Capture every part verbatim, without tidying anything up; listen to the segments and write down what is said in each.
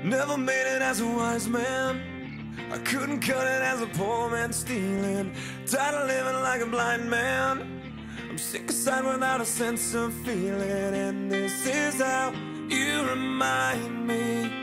Never made it as a wise man. I couldn't cut it as a poor man stealing. Tired of living like a blind man. I'm sick aside without a sense of feeling. And this is how you remind me.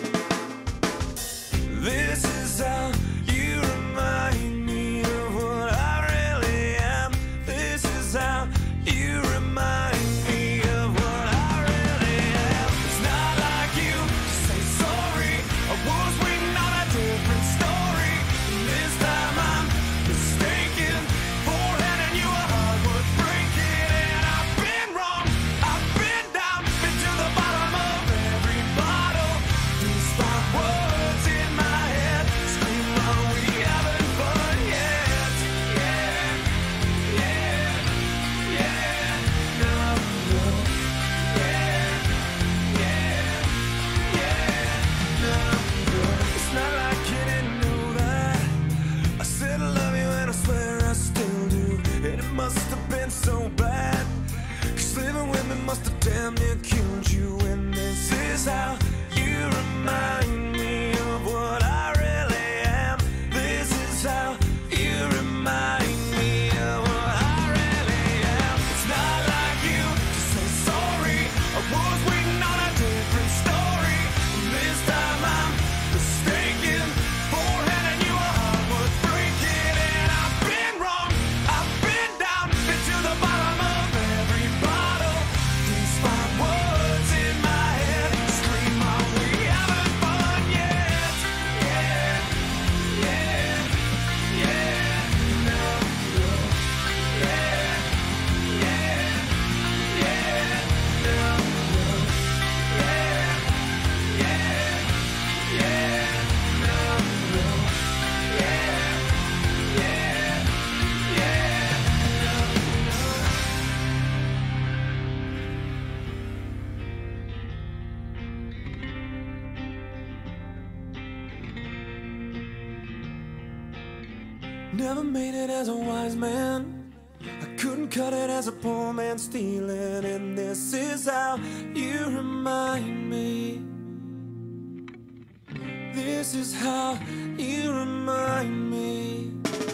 This is how you remind me of what I really am. This is how you remind me of what I really am. It's not like you to say sorry. I was waiting on a different story. This time I'm mistaken for handing you a heart worth breaking. And I've been wrong, I've been down, been to the bottom of every bottle. These five words in my head scream, are we having fun yet? Yeah, yeah, yeah, no, no. Yeah, yeah, yeah, no, no. It's not like you didn't know that I said I love you and I swear I still do. And it must have been so bad, 'cause living with me must have damn near killed you. And this is how you remind me of what I really am. This is how you remind me of what I really am. It's not like you to say sorry. I was waiting on a different story. This time I'm mistaken for handing you a heart worth breaking. And I've been wrong, I've been down, been to the bottom of every bottle. These five words in my head scream, are we having fun yet? Yeah, yeah, yeah, no, no. Yeah, yeah, yeah, no, no. Yeah, yeah, yeah, no, no. Yeah, yeah, yeah, no, no. Never made it as a wise man. I couldn't cut it as a poor man stealing. And this is how you remind me. This is how you remind me.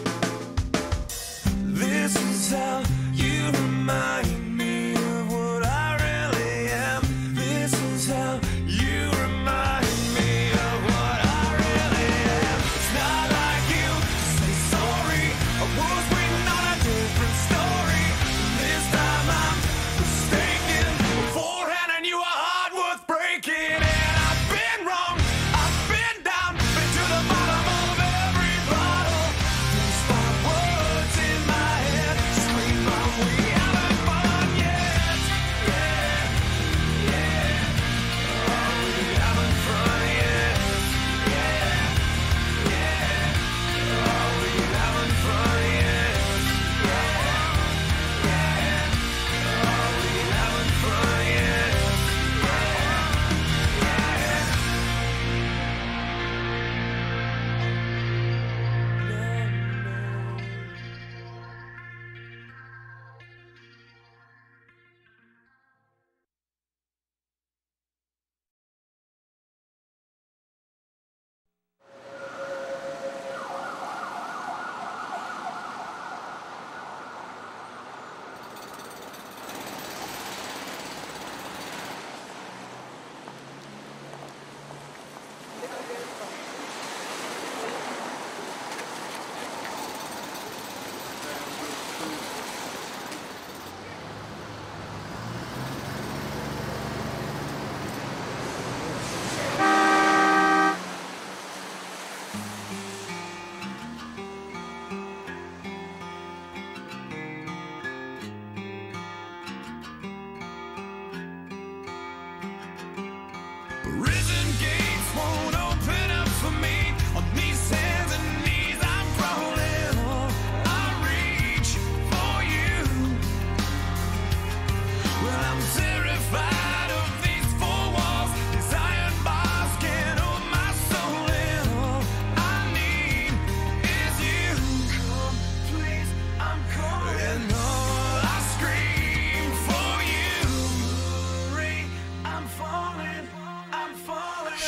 This is how you remind me of what I really am. This is how you remind me of what I really am. It's not like you to say sorry. I was waiting on a different story. This time I'm mistaken for handing you a heart worth breaking. And I've been wrong, I've been down, been to the bottom of every bottle. These five words in my head scream, are we having fun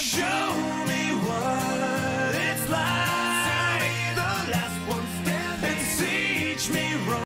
Show